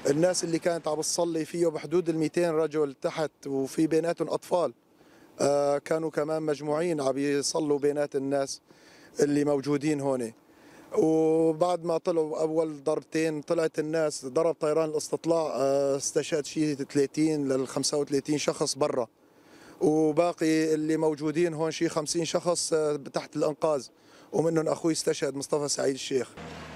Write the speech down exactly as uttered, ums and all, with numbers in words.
الناس اللي كانت عم تصلي فيه بحدود ال مئتين رجل تحت، وفي بيناتهم أطفال آه، كانوا كمان مجموعين عم يصلوا بينات الناس اللي موجودين هون. وبعد ما طلعوا أول ضربتين طلعت الناس، ضرب طيران الاستطلاع آه، استشهد شيء ثلاثين لل خمسة وثلاثين شخص برا، وباقي اللي موجودين هون شيء خمسين شخص آه، تحت الإنقاذ، ومنهم أخوي استشهد مصطفى سعيد الشيخ.